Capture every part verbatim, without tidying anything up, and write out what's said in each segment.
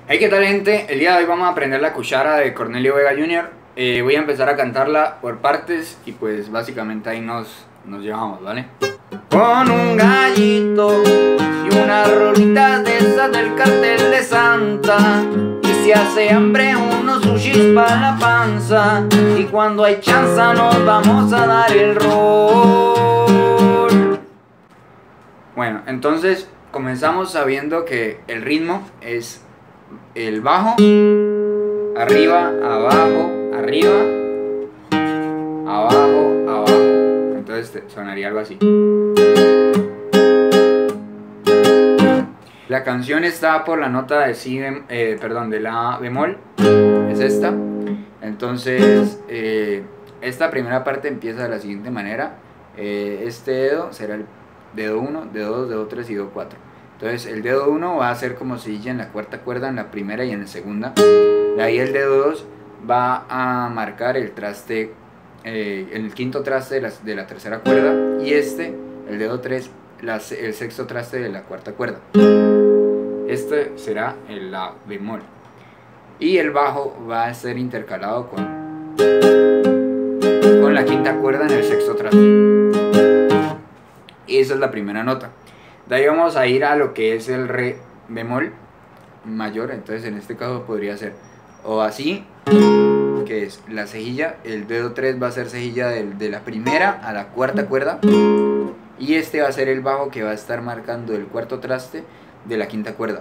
Hey, ¿qué tal, gente? El día de hoy vamos a aprender la cuchara de Cornelio Vega junior Eh, voy a empezar a cantarla por partes y pues básicamente ahí nos, nos llevamos, ¿vale? Con un gallito y unas rolitas de esas del cartel de Santa, y si hace hambre unos sushis para la panza, y cuando hay chanza nos vamos a dar el rol. Bueno, entonces comenzamos sabiendo que el ritmo es el bajo, arriba, abajo, arriba, abajo, abajo. Entonces sonaría algo así. La canción está por la nota de si, eh, perdón, de la bemol, es esta. Entonces eh, esta primera parte empieza de la siguiente manera. Eh, este dedo será el dedo uno, dedo dos, dedo tres y dedo cuatro. Entonces el dedo uno va a ser como sedilla en la cuarta cuerda, en la primera y en la segunda. De ahí el dedo dos va a marcar el traste, eh, el quinto traste de la, de la tercera cuerda. Y este, el dedo tres, la, el sexto traste de la cuarta cuerda. Este será el la bemol. Y el bajo va a ser intercalado con, con la quinta cuerda en el sexto traste. Y esa es la primera nota. De ahí vamos a ir a lo que es el re bemol mayor. Entonces en este caso podría ser o así, que es la cejilla. El dedo tres va a ser cejilla de, de la primera a la cuarta cuerda. Y este va a ser el bajo que va a estar marcando el cuarto traste de la quinta cuerda.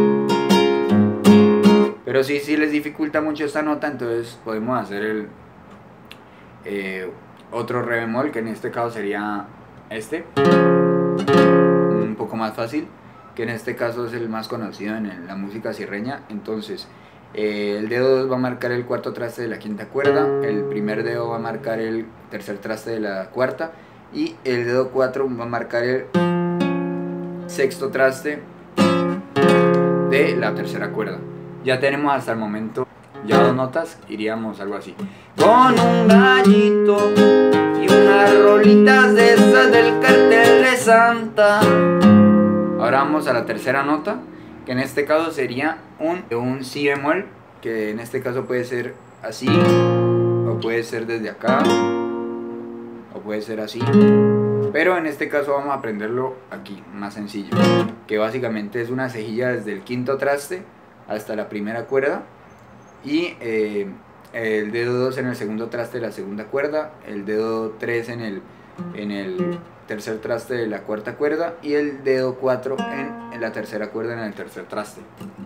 Pero si sí, sí les dificulta mucho esta nota, entonces podemos hacer el eh, otro re bemol, que en este caso sería este, un poco más fácil, que en este caso es el más conocido en la música sierreña. Entonces eh, el dedo dos va a marcar el cuarto traste de la quinta cuerda, el primer dedo va a marcar el tercer traste de la cuarta, y el dedo cuatro va a marcar el sexto traste de la tercera cuerda. Ya tenemos hasta el momento ya dos notas, iríamos algo así. Con un gallito y unas rolitas de esas del cartel de Santa. Ahora vamos a la tercera nota, que en este caso sería un, un si bemol, que en este caso puede ser así, o puede ser desde acá, o puede ser así. Pero en este caso vamos a aprenderlo aquí, más sencillo, que básicamente es una cejilla desde el quinto traste hasta la primera cuerda, y eh, el dedo dos en el segundo traste de la segunda cuerda, el dedo tres en el, en el tercer traste de la cuarta cuerda, y el dedo cuatro en, en la tercera cuerda en el tercer traste.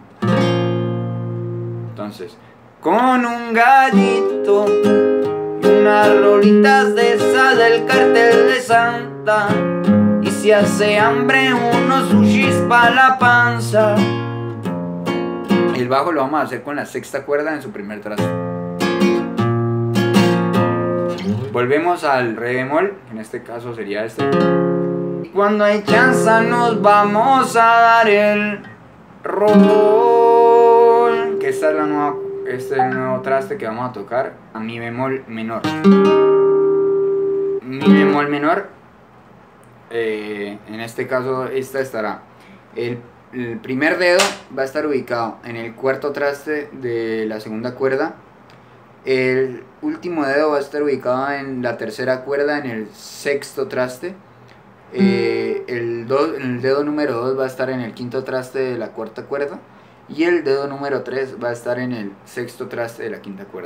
Entonces, con un gallito y unas rolitas de esas del cartel de Santa, y si hace hambre unos sushis pa' la panza. El bajo lo vamos a hacer con la sexta cuerda en su primer traste. Volvemos al re bemol, en este caso sería este. Y cuando hay chanza nos vamos a dar el rol, que esta es la nueva, este es el nuevo traste que vamos a tocar, a mi bemol menor. Mi bemol menor, eh, en este caso esta estará, el, el primer dedo va a estar ubicado en el cuarto traste de la segunda cuerda. El último dedo va a estar ubicado en la tercera cuerda en el sexto traste. Eh, el, do, el dedo número dos va a estar en el quinto traste de la cuarta cuerda. Y el dedo número tres va a estar en el sexto traste de la quinta cuerda.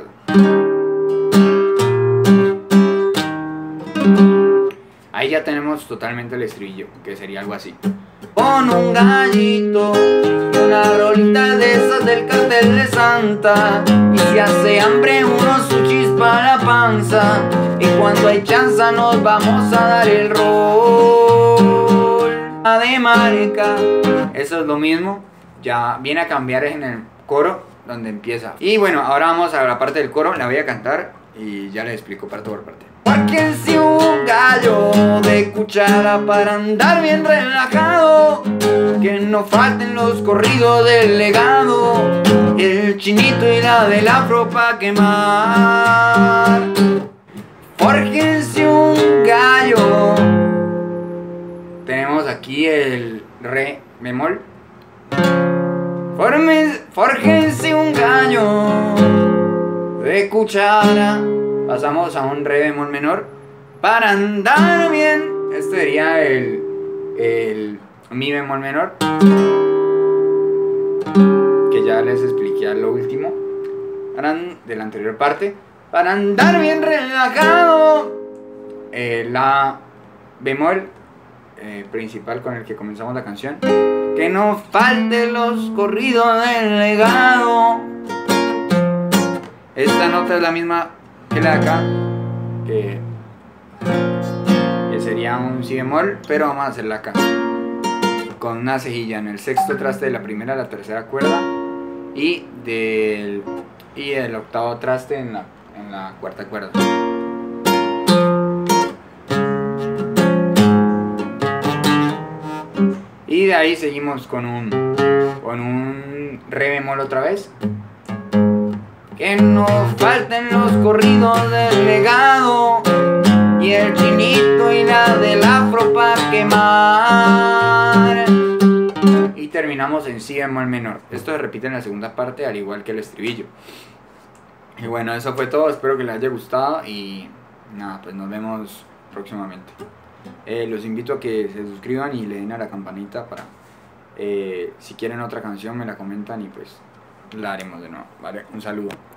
Ahí ya tenemos totalmente el estribillo, que sería algo así. Con un gallito y una rolita de esas del cartel de Santa, y si hace hambre unos sushis para la panza, y cuando hay chanza nos vamos a dar el rol de marca. Eso es lo mismo, ya viene a cambiar en el coro donde empieza. Y bueno, ahora vamos a la parte del coro, la voy a cantar y ya les explico parte por parte. Porque si un gallo de cuchara para andar bien relajado, que no falten los corridos del legado, el chinito y la del afro pa' quemar. Fórjense un gallo. Tenemos aquí el re bemol. Formes, fórjense un gallo de cuchara. Pasamos a un re bemol menor para andar bien. Este sería el, el mi bemol menor, que ya les expliqué a lo último de la anterior parte. Para andar bien relajado, eh, la bemol eh, principal con el que comenzamos la canción. Que no falte los corridos del legado. Esta nota es la misma que la de acá, que, que sería un si bemol, pero vamos a hacerla acá con una cejilla en el sexto traste de la primera a la tercera cuerda y del, y el octavo traste en la, en la cuarta cuerda. Y de ahí seguimos con un, con un re bemol otra vez. Que no falten los corridos del legado y el chinito y la del afro para quemar. Y terminamos en si bemol menor. Esto se repite en la segunda parte, al igual que el estribillo. Y bueno, eso fue todo. Espero que les haya gustado y nada, pues nos vemos próximamente. Eh, los invito a que se suscriban y le den a la campanita para eh, si quieren otra canción me la comentan y pues la haremos de nuevo, ¿vale? Un saludo.